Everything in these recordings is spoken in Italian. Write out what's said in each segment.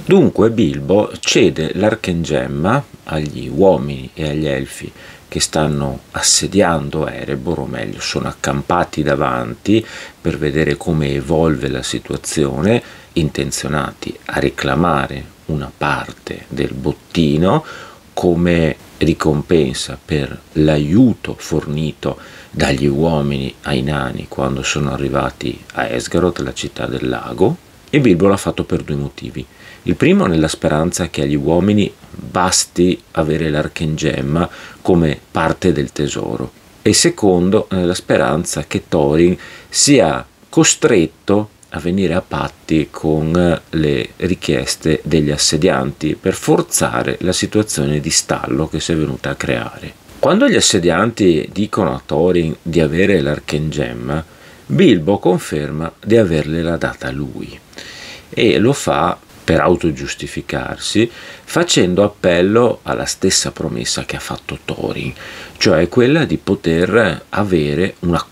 Dunque Bilbo cede l'Arcangemma agli uomini e agli elfi che stanno assediando Erebor, o meglio sono accampati davanti per vedere come evolve la situazione, intenzionati a reclamare una parte del bottino come ricompensa per l'aiuto fornito dagli uomini ai nani quando sono arrivati a Esgaroth, la città del lago. E Bilbo l'ha fatto per due motivi. Il primo nella speranza che agli uomini basti avere l'Arcangemma come parte del tesoro, e il secondo nella speranza che Thorin sia costretto a venire a patti con le richieste degli assedianti per forzare la situazione di stallo che si è venuta a creare. Quando gli assedianti dicono a Thorin di avere l'Arcangemma, Bilbo conferma di avergliela data lui, e lo fa per autogiustificarsi, facendo appello alla stessa promessa che ha fatto Thorin, cioè quella di poter avere una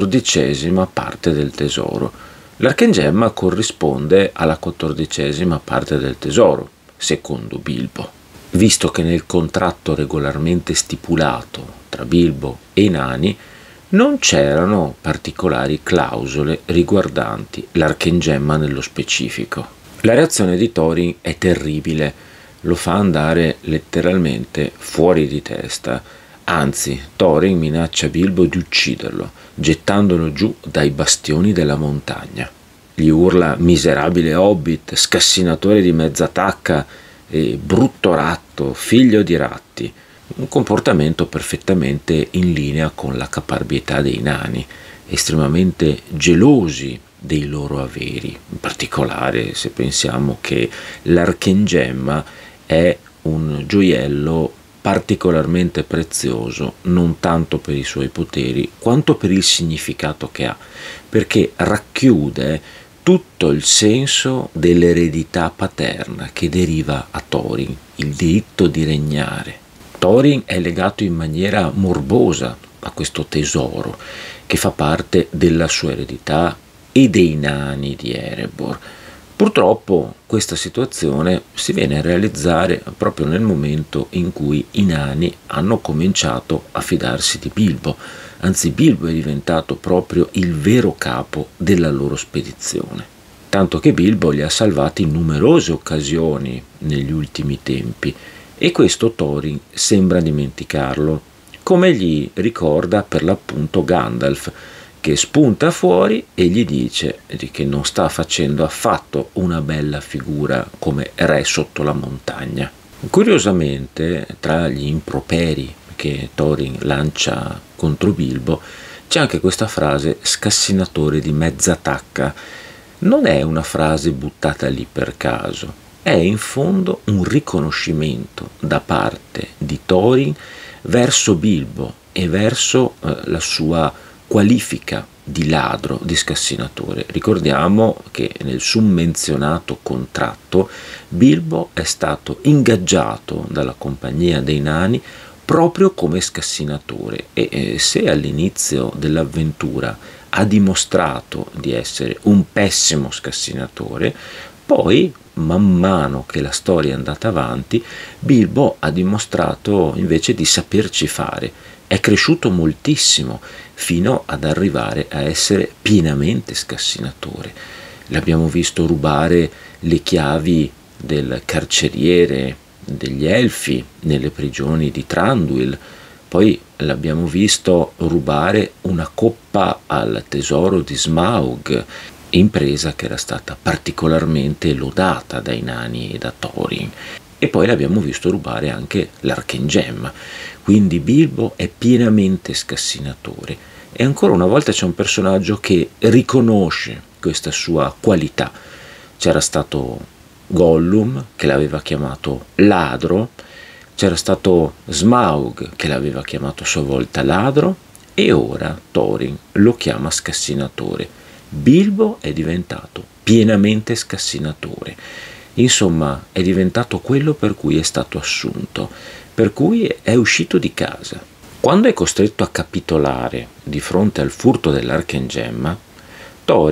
14ª parte del tesoro. L'Arcangemma corrisponde alla 14ª parte del tesoro, secondo Bilbo, visto che nel contratto regolarmente stipulato tra Bilbo e i nani non c'erano particolari clausole riguardanti l'Arcangemma nello specifico. La reazione di Thorin è terribile, lo fa andare letteralmente fuori di testa. Anzi, Thorin minaccia Bilbo di ucciderlo, gettandolo giù dai bastioni della montagna. Gli urla miserabile hobbit, scassinatore di mezza tacca e brutto ratto, figlio di ratti. Un comportamento perfettamente in linea con la caparbietà dei nani, estremamente gelosi dei loro averi, in particolare se pensiamo che l'Arcangemma è un gioiello particolarmente prezioso, non tanto per i suoi poteri quanto per il significato che ha, perché racchiude tutto il senso dell'eredità paterna che deriva a Thorin, il diritto di regnare. Thorin è legato in maniera morbosa a questo tesoro che fa parte della sua eredità e dei nani di Erebor. Purtroppo questa situazione si viene a realizzare proprio nel momento in cui i nani hanno cominciato a fidarsi di Bilbo, anzi Bilbo è diventato proprio il vero capo della loro spedizione, tanto che Bilbo li ha salvati in numerose occasioni negli ultimi tempi, e questo Thorin sembra dimenticarlo, come gli ricorda per l'appunto Gandalf, che spunta fuori e gli dice che non sta facendo affatto una bella figura come re sotto la montagna. Curiosamente, tra gli improperi che Thorin lancia contro Bilbo, c'è anche questa frase scassinatore di mezza tacca. Non è una frase buttata lì per caso, è in fondo un riconoscimento da parte di Thorin verso Bilbo e verso la sua qualifica di ladro, di scassinatore. Ricordiamo che nel summenzionato contratto Bilbo è stato ingaggiato dalla Compagnia dei Nani proprio come scassinatore, e se all'inizio dell'avventura ha dimostrato di essere un pessimo scassinatore, poi man mano che la storia è andata avanti Bilbo ha dimostrato invece di saperci fare, è cresciuto moltissimo fino ad arrivare a essere pienamente scassinatore. L'abbiamo visto rubare le chiavi del carceriere degli elfi nelle prigioni di Thranduil, poi l'abbiamo visto rubare una coppa al tesoro di Smaug, impresa che era stata particolarmente lodata dai nani e da Thorin, e poi l'abbiamo visto rubare anche l'Arcangemma. Quindi Bilbo è pienamente scassinatore, e ancora una volta c'è un personaggio che riconosce questa sua qualità. C'era stato Gollum che l'aveva chiamato ladro, c'era stato Smaug che l'aveva chiamato a sua volta ladro, e ora Thorin lo chiama scassinatore. Bilbo è diventato pienamente scassinatore, insomma è diventato quello per cui è stato assunto, per cui è uscito di casa. Quando è costretto a capitolare di fronte al furto dell'Arcangemma, Thorin,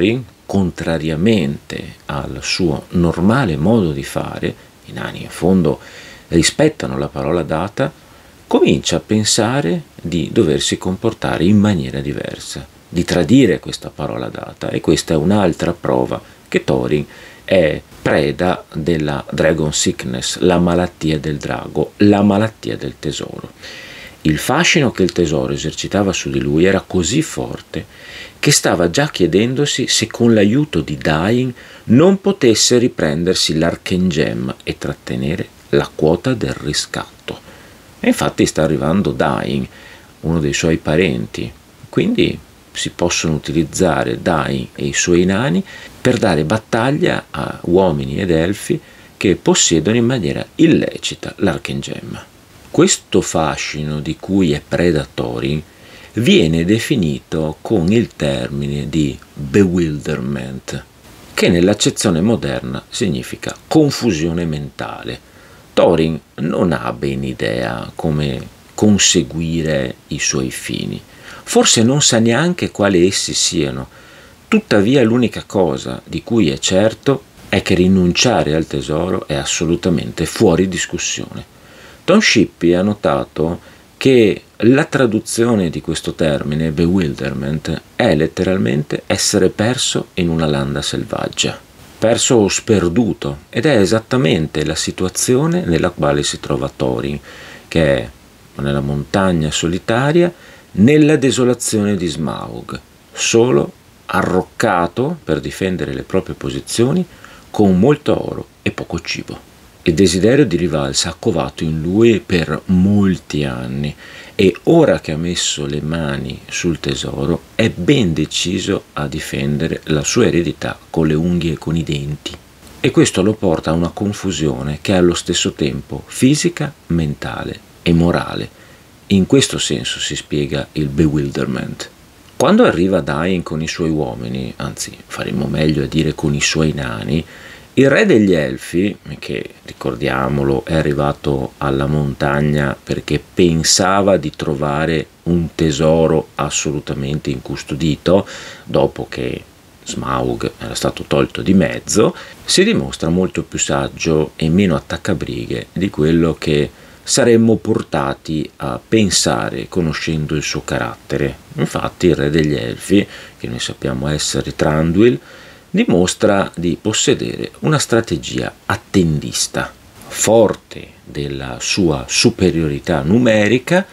contrariamente al suo normale modo di fare, i nani in fondo rispettano la parola data, comincia a pensare di doversi comportare in maniera diversa, di tradire questa parola data, e questa è un'altra prova che Thorin è preda della Dragon Sickness, la malattia del drago, la malattia del tesoro. Il fascino che il tesoro esercitava su di lui era così forte che stava già chiedendosi se con l'aiuto di Dain non potesse riprendersi l'Arkengem e trattenere la quota del riscatto. E infatti sta arrivando Dain, uno dei suoi parenti, quindi si possono utilizzare Dain e i suoi nani per dare battaglia a uomini ed elfi che possiedono in maniera illecita l'Arkengem. Questo fascino di cui è preda Thorin viene definito con il termine di bewilderment, che nell'accezione moderna significa confusione mentale. Thorin non ha ben idea come conseguire i suoi fini, forse non sa neanche quali essi siano, tuttavia l'unica cosa di cui è certo è che rinunciare al tesoro è assolutamente fuori discussione. Tom Shippey ha notato che la traduzione di questo termine, bewilderment, è letteralmente essere perso in una landa selvaggia, perso o sperduto, ed è esattamente la situazione nella quale si trova Thorin, che è nella montagna solitaria, nella desolazione di Smaug, solo, arroccato per difendere le proprie posizioni, con molto oro e poco cibo. Il desiderio di rivalsa ha covato in lui per molti anni, e ora che ha messo le mani sul tesoro è ben deciso a difendere la sua eredità con le unghie e con i denti. E questo lo porta a una confusione che è allo stesso tempo fisica, mentale e morale. In questo senso si spiega il bewilderment. Quando arriva Dain con i suoi uomini, anzi faremmo meglio a dire con i suoi nani, il re degli Elfi, che ricordiamolo è arrivato alla montagna perché pensava di trovare un tesoro assolutamente incustodito, dopo che Smaug era stato tolto di mezzo, si dimostra molto più saggio e meno attaccabrighe di quello che saremmo portati a pensare conoscendo il suo carattere. Infatti il re degli Elfi, che noi sappiamo essere Thranduil, dimostra di possedere una strategia attendista. Forte della sua superiorità numerica,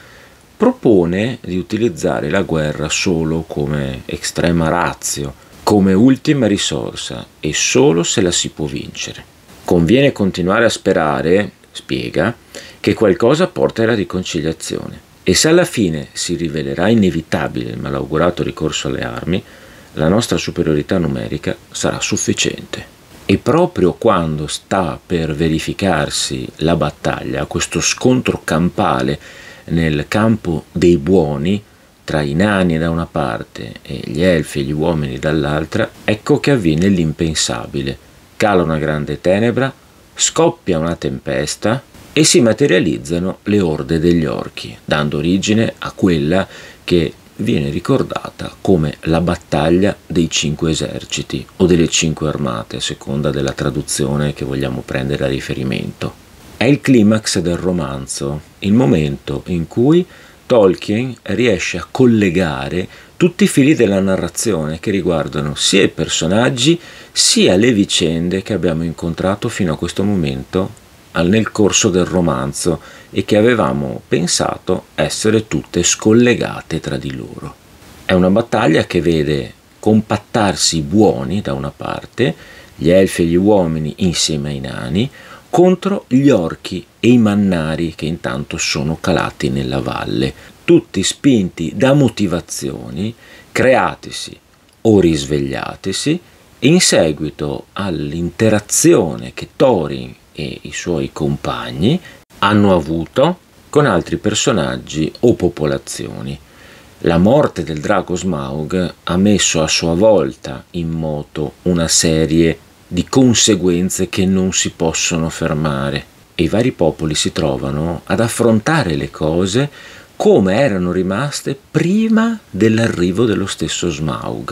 propone di utilizzare la guerra solo come extrema ratio, come ultima risorsa, e solo se la si può vincere. Conviene continuare a sperare, spiega, che qualcosa porti alla riconciliazione, e se alla fine si rivelerà inevitabile il malaugurato ricorso alle armi, la nostra superiorità numerica sarà sufficiente. E proprio quando sta per verificarsi la battaglia, questo scontro campale nel campo dei buoni, tra i nani da una parte e gli elfi e gli uomini dall'altra, ecco che avviene l'impensabile. Cala una grande tenebra, scoppia una tempesta e si materializzano le orde degli orchi, dando origine a quella che viene ricordata come la battaglia dei 5 eserciti o delle 5 armate, a seconda della traduzione che vogliamo prendere a riferimento. È il climax del romanzo, il momento in cui Tolkien riesce a collegare tutti i fili della narrazione che riguardano sia i personaggi sia le vicende che abbiamo incontrato fino a questo momento nel corso del romanzo e che avevamo pensato essere tutte scollegate tra di loro. È una battaglia che vede compattarsi i buoni da una parte, gli elfi e gli uomini insieme ai nani, contro gli orchi e i mannari che intanto sono calati nella valle, tutti spinti da motivazioni createsi o risvegliatesi in seguito all'interazione che Thorin e i suoi compagni hanno avuto con altri personaggi o popolazioni. La morte del drago Smaug ha messo a sua volta in moto una serie di conseguenze che non si possono fermare e i vari popoli si trovano ad affrontare le cose come erano rimaste prima dell'arrivo dello stesso Smaug,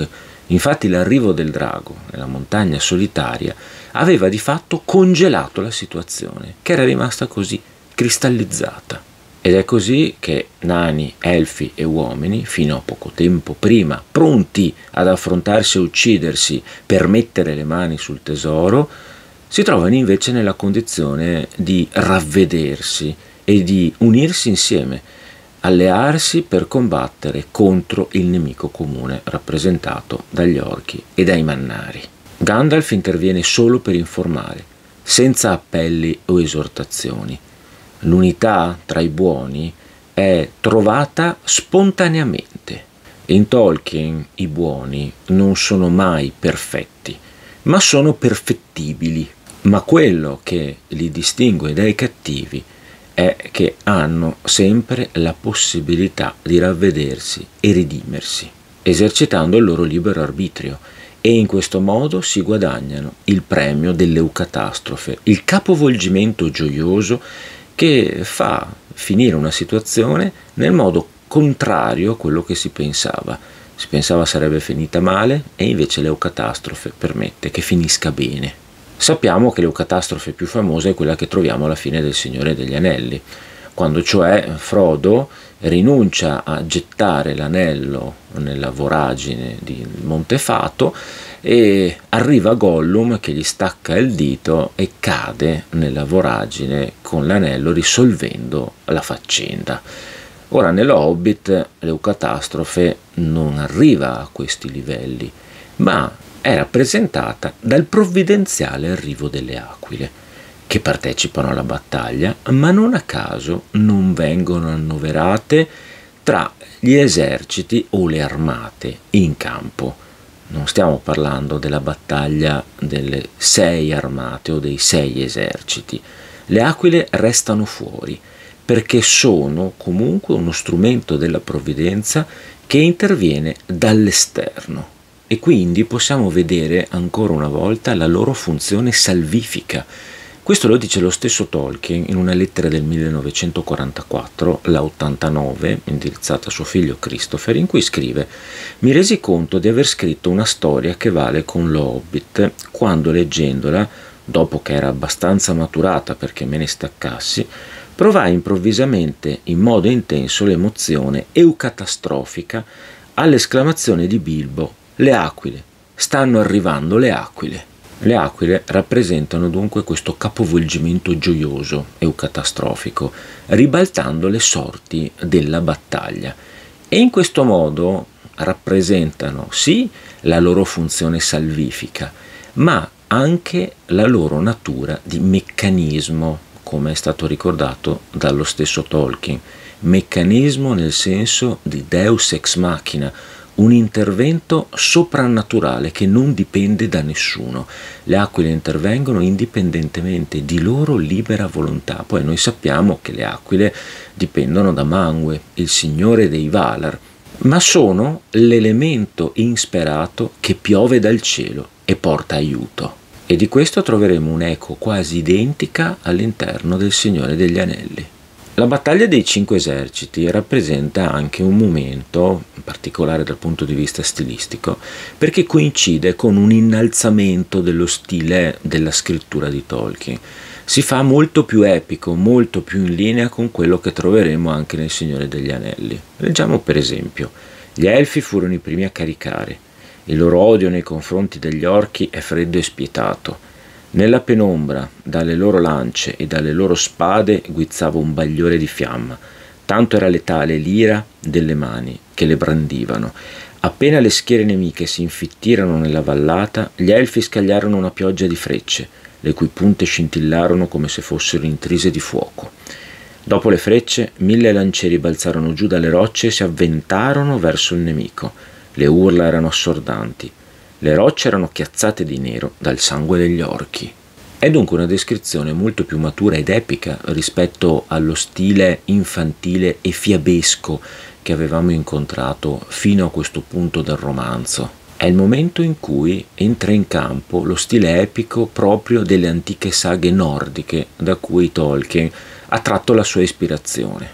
Infatti l'arrivo del drago nella montagna solitaria aveva di fatto congelato la situazione, che era rimasta così cristallizzata. Ed è così che nani, elfi e uomini, fino a poco tempo prima, pronti ad affrontarsi e uccidersi per mettere le mani sul tesoro, si trovano invece nella condizione di ravvedersi e di unirsi insieme, allearsi per combattere contro il nemico comune rappresentato dagli orchi e dai mannari. Gandalf interviene solo per informare, senza appelli o esortazioni. L'unità tra i buoni è trovata spontaneamente. In Tolkien i buoni non sono mai perfetti, ma sono perfettibili. Ma quello che li distingue dai cattivi è che hanno sempre la possibilità di ravvedersi e redimersi, esercitando il loro libero arbitrio, e in questo modo si guadagnano il premio dell'eucatastrofe, il capovolgimento gioioso che fa finire una situazione nel modo contrario a quello che si pensava. Si pensava sarebbe finita male e invece l'eucatastrofe permette che finisca bene. Sappiamo che l'eucatastrofe più famosa è quella che troviamo alla fine del Signore degli Anelli, quando cioè Frodo rinuncia a gettare l'anello nella voragine di Montefato e arriva Gollum che gli stacca il dito e cade nella voragine con l'anello, risolvendo la faccenda. Ora nello Hobbit l'eucatastrofe non arriva a questi livelli, ma è rappresentata dal provvidenziale arrivo delle aquile, che partecipano alla battaglia, ma non a caso non vengono annoverate tra gli eserciti o le armate in campo. Non stiamo parlando della battaglia delle 6 armate o dei 6 eserciti. Le aquile restano fuori, perché sono comunque uno strumento della provvidenza che interviene dall'esterno. E quindi possiamo vedere ancora una volta la loro funzione salvifica. Questo lo dice lo stesso Tolkien in una lettera del 1944, la 89, indirizzata a suo figlio Christopher, in cui scrive: «Mi resi conto di aver scritto una storia che vale con lo Hobbit, quando leggendola, dopo che era abbastanza maturata perché me ne staccassi, provai improvvisamente in modo intenso l'emozione eucatastrofica all'esclamazione di Bilbo: le aquile, stanno arrivando le aquile». Le aquile rappresentano dunque questo capovolgimento gioioso eucatastrofico, ribaltando le sorti della battaglia, e in questo modo rappresentano sì la loro funzione salvifica, ma anche la loro natura di meccanismo, come è stato ricordato dallo stesso Tolkien. Meccanismo nel senso di Deus ex machina, un intervento soprannaturale che non dipende da nessuno. Le aquile intervengono indipendentemente di loro libera volontà. Poi noi sappiamo che le aquile dipendono da Manwë, il signore dei Valar, ma sono l'elemento insperato che piove dal cielo e porta aiuto. E di questo troveremo un'eco quasi identica all'interno del Signore degli Anelli. La battaglia dei 5 eserciti rappresenta anche un momento, in particolare dal punto di vista stilistico, perché coincide con un innalzamento dello stile della scrittura di Tolkien. Si fa molto più epico, molto più in linea con quello che troveremo anche nel Signore degli Anelli. Leggiamo per esempio: gli elfi furono i primi a caricare. Il loro odio nei confronti degli orchi è freddo e spietato. Nella penombra, dalle loro lance e dalle loro spade guizzava un bagliore di fiamma. Tanto era letale l'ira delle mani che le brandivano. Appena le schiere nemiche si infittirono nella vallata, gli elfi scagliarono una pioggia di frecce, le cui punte scintillarono come se fossero intrise di fuoco. Dopo le frecce, 1000 lancieri balzarono giù dalle rocce e si avventarono verso il nemico. Le urla erano assordanti. Le rocce erano chiazzate di nero dal sangue degli orchi. È dunque una descrizione molto più matura ed epica rispetto allo stile infantile e fiabesco che avevamo incontrato fino a questo punto del romanzo. È il momento in cui entra in campo lo stile epico proprio delle antiche saghe nordiche da cui Tolkien ha tratto la sua ispirazione.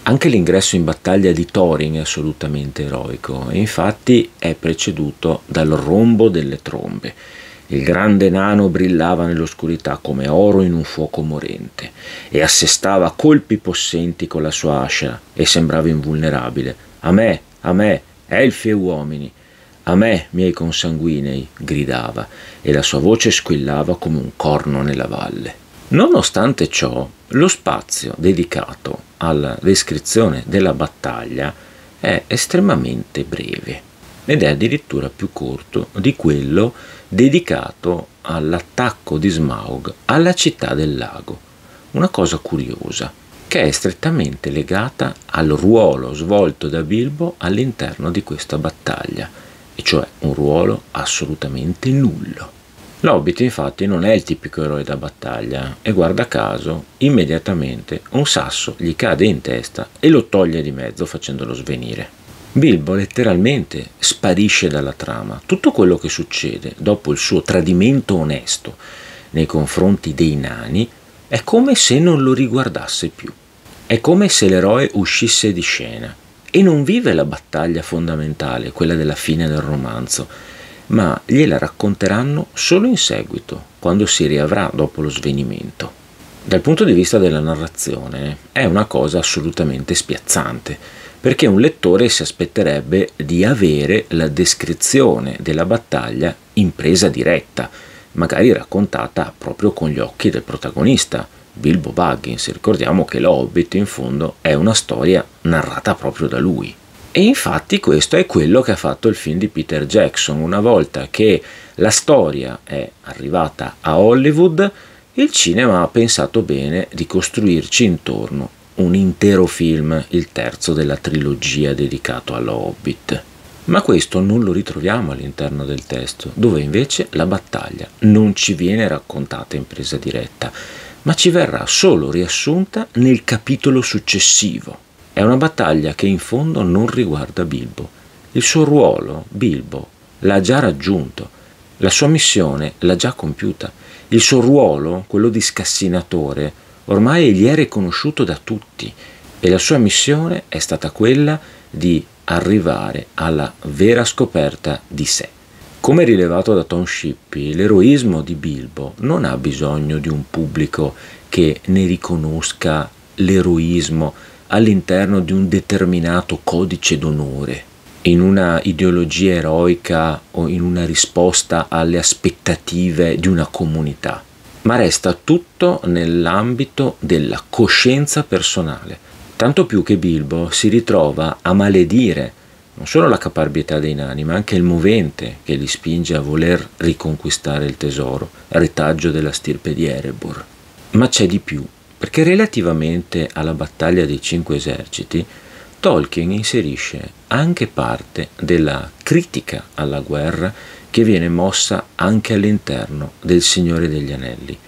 Anche l'ingresso in battaglia di Thorin è assolutamente eroico e infatti è preceduto dal rombo delle trombe. Il grande nano brillava nell'oscurità come oro in un fuoco morente e assestava colpi possenti con la sua ascia e sembrava invulnerabile. A me, elfi e uomini, a me, miei consanguinei, gridava e la sua voce squillava come un corno nella valle. Nonostante ciò, lo spazio dedicato alla descrizione della battaglia è estremamente breve ed è addirittura più corto di quello dedicato all'attacco di Smaug alla città del lago. Una cosa curiosa, che è strettamente legata al ruolo svolto da Bilbo all'interno di questa battaglia, e cioè un ruolo assolutamente nullo. L'Hobbit infatti non è il tipico eroe da battaglia e guarda caso immediatamente un sasso gli cade in testa e lo toglie di mezzo facendolo svenire. Bilbo letteralmente sparisce dalla trama. Tutto quello che succede dopo il suo tradimento onesto nei confronti dei nani è come se non lo riguardasse più. È come se l'eroe uscisse di scena e non vive la battaglia fondamentale, quella della fine del romanzo, ma gliela racconteranno solo in seguito, quando si riavrà dopo lo svenimento. Dal punto di vista della narrazione è una cosa assolutamente spiazzante, perché un lettore si aspetterebbe di avere la descrizione della battaglia in presa diretta, magari raccontata proprio con gli occhi del protagonista, Bilbo Baggins. Ricordiamo che l'Hobbit in fondo è una storia narrata proprio da lui. E infatti questo è quello che ha fatto il film di Peter Jackson. Una volta che la storia è arrivata a Hollywood, il cinema ha pensato bene di costruirci intorno un intero film, il terzo della trilogia dedicato allo Hobbit. Ma questo non lo ritroviamo all'interno del testo, dove invece la battaglia non ci viene raccontata in presa diretta, ma ci verrà solo riassunta nel capitolo successivo. È una battaglia che in fondo non riguarda Bilbo. Il suo ruolo, Bilbo, l'ha già raggiunto, la sua missione l'ha già compiuta. Il suo ruolo, quello di scassinatore, ormai gli è riconosciuto da tutti e la sua missione è stata quella di arrivare alla vera scoperta di sé. Come rilevato da Tom Shippey, l'eroismo di Bilbo non ha bisogno di un pubblico che ne riconosca l'eroismo all'interno di un determinato codice d'onore, in una ideologia eroica o in una risposta alle aspettative di una comunità, ma resta tutto nell'ambito della coscienza personale, tanto più che Bilbo si ritrova a maledire non solo la caparbietà dei nani, ma anche il movente che li spinge a voler riconquistare il tesoro, retaggio della stirpe di Erebor. Ma c'è di più, perché relativamente alla battaglia dei 5 eserciti, Tolkien inserisce anche parte della critica alla guerra che viene mossa anche all'interno del Signore degli Anelli.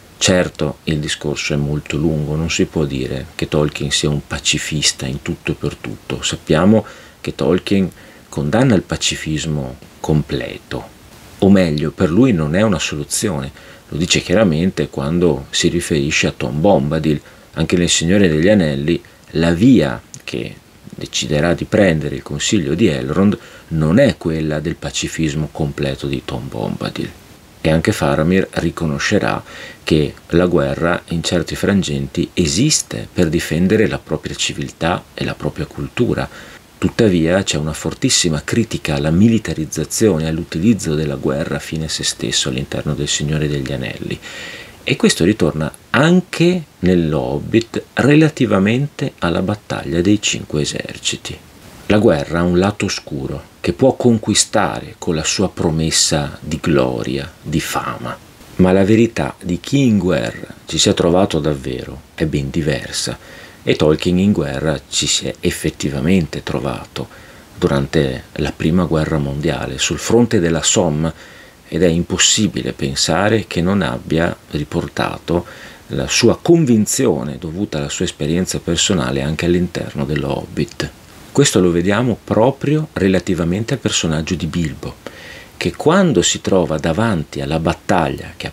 Certo, il discorso è molto lungo, non si può dire che Tolkien sia un pacifista in tutto e per tutto. Sappiamo che Tolkien condanna il pacifismo completo, o meglio, per lui non è una soluzione. Lo dice chiaramente quando si riferisce a Tom Bombadil. Anche nel Signore degli Anelli la via che deciderà di prendere il consiglio di Elrond non è quella del pacifismo completo di Tom Bombadil. E anche Faramir riconoscerà che la guerra in certi frangenti esiste per difendere la propria civiltà e la propria cultura. Tuttavia c'è una fortissima critica alla militarizzazione e all'utilizzo della guerra fine a se stesso all'interno del Signore degli Anelli, e questo ritorna anche nell'Hobbit relativamente alla battaglia dei 5 eserciti. La guerra ha un lato oscuro che può conquistare con la sua promessa di gloria, di fama, ma la verità di chi in guerra ci si è trovato davvero è ben diversa. E Tolkien in guerra ci si è effettivamente trovato durante la prima guerra mondiale sul fronte della Somme, ed è impossibile pensare che non abbia riportato la sua convinzione dovuta alla sua esperienza personale anche all'interno dello Hobbit. Questo lo vediamo proprio relativamente al personaggio di Bilbo, che quando si trova davanti alla battaglia che è appena incominciata, giusto prima di ricevere il colpo in testa per svenire, non sa cosa fare.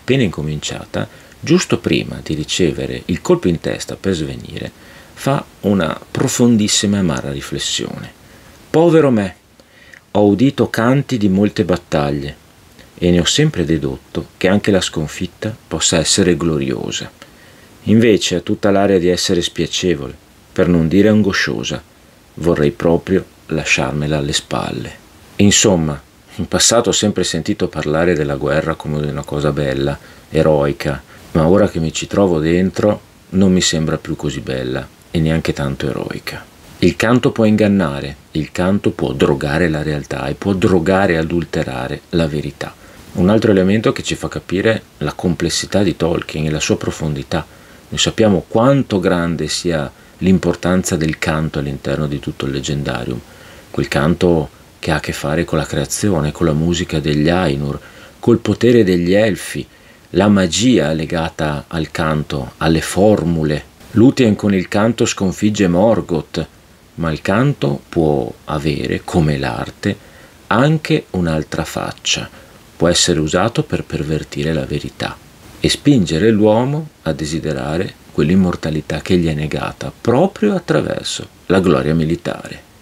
fa una profondissima e amara riflessione. Povero me, ho udito canti di molte battaglie e ne ho sempre dedotto che anche la sconfitta possa essere gloriosa. Invece ha tutta l'aria di essere spiacevole, per non dire angosciosa. Vorrei proprio lasciarmela alle spalle. Insomma, in passato ho sempre sentito parlare della guerra come di una cosa bella, eroica, ma ora che mi ci trovo dentro non mi sembra più così bella e neanche tanto eroica. Il canto può ingannare, il canto può drogare la realtà e può drogare e adulterare la verità. Un altro elemento che ci fa capire la complessità di Tolkien e la sua profondità. Noi sappiamo quanto grande sia l'importanza del canto all'interno di tutto il leggendarium, quel canto che ha a che fare con la creazione, con la musica degli Ainur, col potere degli Elfi, la magia legata al canto, alle formule. Lúthien con il canto sconfigge Morgoth, ma il canto può avere, come l'arte, anche un'altra faccia. Può essere usato per pervertire la verità e spingere l'uomo a desiderare quell'immortalità che gli è negata proprio attraverso la gloria militare.